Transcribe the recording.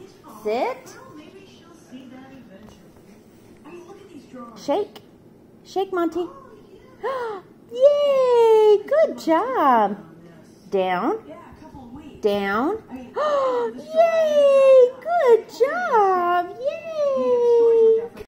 Sit. Shake. Shake, Monty. Yay! Good job. Down. Down.